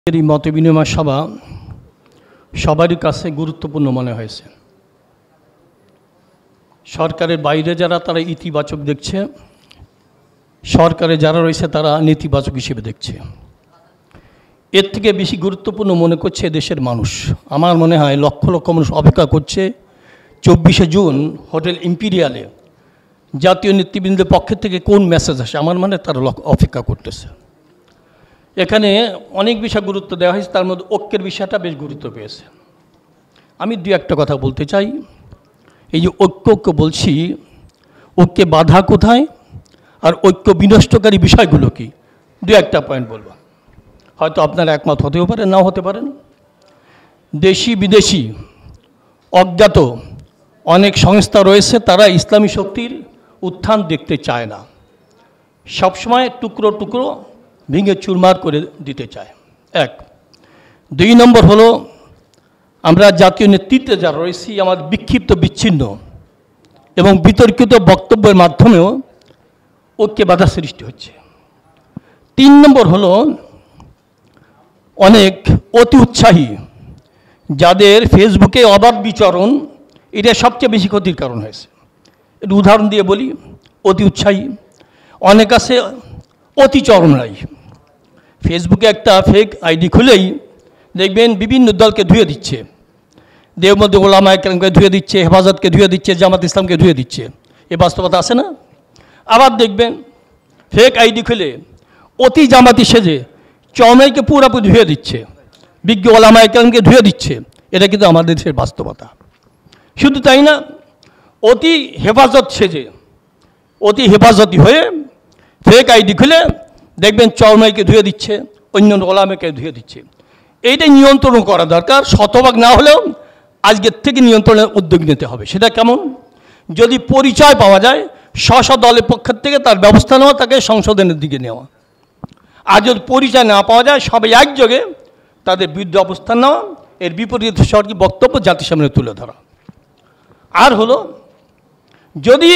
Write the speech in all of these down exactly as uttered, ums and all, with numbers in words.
এই মত বিনিময় সভা সবারই কাছে গুরুত্বপূর্ণ মনে হয়েছে। সরকারের বাইরে যারা তারা ইতিবাচক দেখছে, সরকারে যারা রয়েছে তারা নেতিবাচক হিসেবে দেখছে। এর থেকে বেশি গুরুত্বপূর্ণ মনে করছে দেশের মানুষ। আমার মনে হয় লক্ষ লক্ষ মানুষ অপেক্ষা করছে চব্বিশে জুন হোটেল ইম্পিরিয়ালে জাতীয় নেতৃবৃন্দের পক্ষের থেকে কোন মেসেজ আসে। আমার মনে তারা অপেক্ষা করতেছে। এখানে অনেক বিষয় গুরুত্ব দেওয়া হয়েছে, তার মধ্যে ঐক্যের বিষয়টা বেশ গুরুত্ব পেয়েছে। আমি দু একটা কথা বলতে চাই। এই যে ঐক্য ঐক্য বলছি, ঐক্যে বাধা কোথায় আর ঐক্য বিনষ্টকারী বিষয়গুলো কি, দু একটা পয়েন্ট বলবো। হয়তো আপনারা একমত হতেও পারেন, নাও হতে পারেন। দেশি বিদেশি অজ্ঞাত অনেক সংস্থা রয়েছে, তারা ইসলামী শক্তির উত্থান দেখতে চায় না, সবসময় টুকরো টুকরো ভেঙে চুরমার করে দিতে চায়। এক। দুই নম্বর হলো, আমরা জাতীয় নেতৃত্বে যারা রয়েছি আমাদের বিক্ষিপ্ত বিচ্ছিন্ন এবং বিতর্কিত বক্তব্যের মাধ্যমেও ঐক্যে বাধা সৃষ্টি হচ্ছে। তিন নম্বর হলো, অনেক অতি উৎসাহী যাদের ফেসবুকে অবাধ বিচরণ, এটা সবচেয়ে বেশি ক্ষতির কারণ হয়েছে। একটু উদাহরণ দিয়ে বলি। অতি উৎসাহী অনেক আছে, অতি চরমরাই। ফেসবুকে একটা ফেক আইডি খুলেই দেখবেন বিভিন্ন দলকে ধুয়ে দিচ্ছে, দেওবন্দি ওলামা একরামকে ধুয়ে দিচ্ছে, হেফাজতকে ধুয়ে দিচ্ছে, জামাত ইসলামকে ধুয়ে দিচ্ছে। এ বাস্তবতা আছে না? আবার দেখবেন ফেক আইডি খুলে অতি জামাতি সেজে চরমাইকে পুরোপুরি ধুয়ে দিচ্ছে, বিজ্ঞ ওলামা একরামকে ধুয়ে দিচ্ছে। এটা কিন্তু আমাদের দেশের বাস্তবতা। শুধু তাই না, অতি হেফাজত সেজে অতি হেফাজতি হয়ে ফেক আইডি খুলে দেখবেন চরমাইকে ধুয়ে দিচ্ছে, অন্য ওলামাকে ধুয়ে দিচ্ছে। এইটাই নিয়ন্ত্রণ করা দরকার। শতভাগ না হলেও আজকের থেকে নিয়ন্ত্রণের উদ্যোগ নিতে হবে। সেটা কেমন? যদি পরিচয় পাওয়া যায়, স্ব স্ব দলের পক্ষের থেকে তার ব্যবস্থা নেওয়া, তাকে সংশোধনের দিকে নেওয়া। আর যদি পরিচয় না পাওয়া যায়, সবাই একযোগে তাদের বিরুদ্ধে অবস্থান নেওয়া, এর বিপরীত সরকারি বক্তব্য জাতির সামনে তুলে ধরা। আর হলো, যদি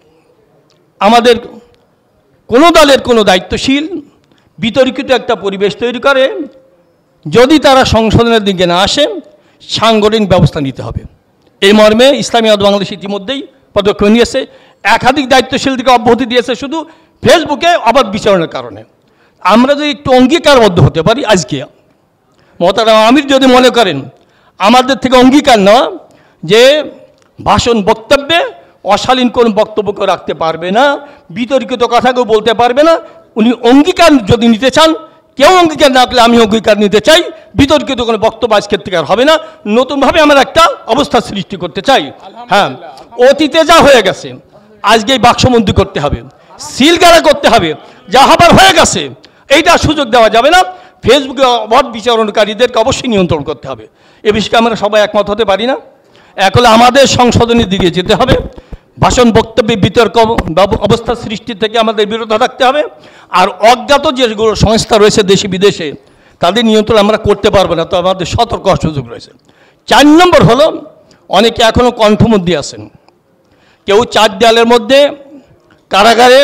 আমাদের কোনো দলের কোনো দায়িত্বশীল বিতর্কিত একটা পরিবেশ তৈরি করে, যদি তারা সংশোধনের দিকে না আসে, সাংগঠনিক ব্যবস্থা নিতে হবে। এই মর্মে ইসলামী আন্দোলন বাংলাদেশ ইতিমধ্যেই পদক্ষেপ নিয়েছে। একাধিক দায়িত্বশীলদেরকে অব্যাহতি দিয়েছে শুধু ফেসবুকে অবাধ বিচরণের কারণে। আমরা যদি একটু অঙ্গীকারবদ্ধ হতে পারি, আজকে মোহতারাম আমির যদি মনে করেন আমাদের থেকে অঙ্গীকার নেওয়া যে ভাষণ বক্তব্যে অশালীন কোন বক্তব্য কেউ রাখতে পারবে না, বিতর্কিত কথা কেউ বলতে পারবে না, উনি অঙ্গীকার যদি নিতে চান, কেউ অঙ্গীকার না করলে আমি অঙ্গীকার নিতে চাই, বিতর্কিত কোনো বক্তব্য আজকের থেকে আর হবে না। নতুনভাবে আমরা একটা অবস্থা সৃষ্টি করতে চাই। হ্যাঁ, অতীতে যা হয়ে গেছে আজকেই বাক্সমন্দি করতে হবে, সিলগালা করতে হবে, যা হবার হয়ে গেছে এইটা সুযোগ দেওয়া যাবে না। ফেসবুকে অবাধ বিচরণকারীদেরকে অবশ্যই নিয়ন্ত্রণ করতে হবে। এ বিষয়ে আমরা সবাই একমত হতে পারি না? এক হলে আমাদের সংশোধনের দিকে যেতে হবে, ভাষণ বক্তব্যে বিতর্ক অবস্থা সৃষ্টি থেকে আমাদের বিরত থাকতে হবে। আর অজ্ঞাত যেগুলো সংস্থা রয়েছে দেশে বিদেশে, তাদের নিয়ন্ত্রণ আমরা করতে পারবো না, তো আমাদের সতর্ক হওয়ার সুযোগ রয়েছে। চার নম্বর হলো, অনেকে এখনও কণ্ঠমন্দি আছেন। কেউ চার দেয়ালের মধ্যে কারাগারে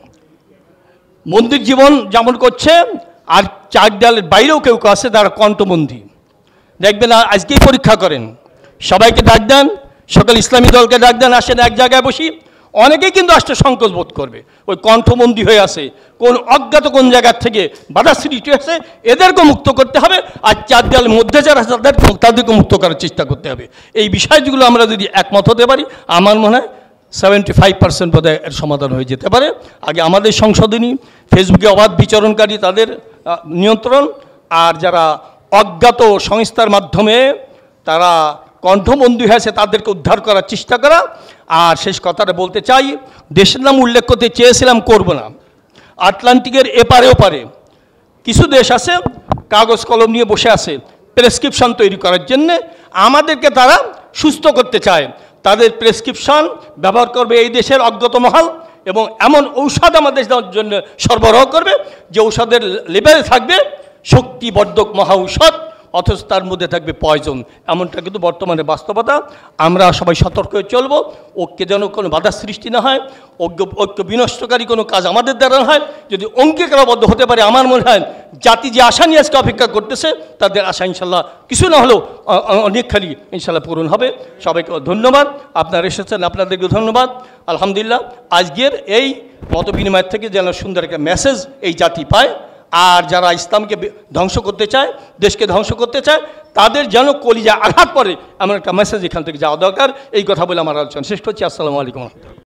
মন্দির জীবন যাপন করছে, আর চার দেয়ালের বাইরেও কেউ কেউ আছে তারা কণ্ঠবন্দী। দেখবেন আজকেই পরীক্ষা করেন, সবাইকে ডাক দেন, সকল ইসলামী দলকে ডাক দেন, আসেন এক জায়গায় বসি, অনেকেই কিন্তু আসতে সংকোচ বোধ করবে। ওই কণ্ঠবন্দী হয়ে আছে, কোন অজ্ঞাত কোন জায়গার থেকে বাধা সৃষ্টি হয়েছে, এদেরকে মুক্ত করতে হবে। আর চার দেয়ালের মধ্যে যারা তাদের তাদেরকে মুক্ত করার চেষ্টা করতে হবে। এই বিষয়গুলো আমরা যদি একমত হতে পারি, আমার মনে হয় সেভেন্টি ফাইভ পার্সেন্ট বোধহয় এর সমাধান হয়ে যেতে পারে। আগে আমাদের সংশোধনী, ফেসবুকে অবাধ বিচরণকারী তাদের নিয়ন্ত্রণ, আর যারা অজ্ঞাত সংস্থার মাধ্যমে তারা কণ্ঠবন্দী হয়েছে তাদেরকে উদ্ধার করার চেষ্টা করা। আর শেষ কথাটা বলতে চাই, দেশের নাম উল্লেখ করতে চেয়েছিলাম, করব না। আটলান্টিকের এপারে ওপারে কিছু দেশ আছে, কাগজ কলম নিয়ে বসে আছে প্রেসক্রিপশন তৈরি করার জন্যে। আমাদেরকে তারা সুস্থ করতে চায়, তাদের প্রেসক্রিপশন ব্যবহার করবে এই দেশের অজ্ঞাত মহল, এবং এমন ঔষধ আমাদের জন্য সরবরাহ করবে যে ঔষধের লেবেলে থাকবে শক্তিবর্ধক মহা ঔষধ, অথচ তার মধ্যে থাকবে পয়জন। এমনটা কিন্তু বর্তমানে বাস্তবতা। আমরা সবাই সতর্ক হয়ে চলব, ঐক্যে যেন কোনো বাধা সৃষ্টি না হয়, ঐক্য ঐক্য বিনষ্টকারী কোনো কাজ আমাদের দ্বারা না হয়। যদি অঙ্গীকারবদ্ধ হতে পারে, আমার মনে হয় জাতি যে আশা নিয়ে আজকে অপেক্ষা করতেছে, তাদের আশা ইনশাল্লাহ কিছু না হলেও অনেকখানি ইনশাল্লাহ পূরণ হবে। সবাইকে ধন্যবাদ, আপনারা এসেছেন, আপনাদেরকে ধন্যবাদ। আলহামদুলিল্লাহ, আজকের এই মত বিনিময় থেকে যেন সুন্দর একটা মেসেজ এই জাতি পায়। আর যারা ইসলামকে ধ্বংস করতে চায়, দেশকে ধ্বংস করতে চায়, তাদের যেন কলিজা আঘাত পড়ে এমন একটা মেসেজ এখান থেকে যাওয়া দরকার। এই কথা বলে আমার আলোচনা শেষ করছি। আসসালামু আলাইকুম।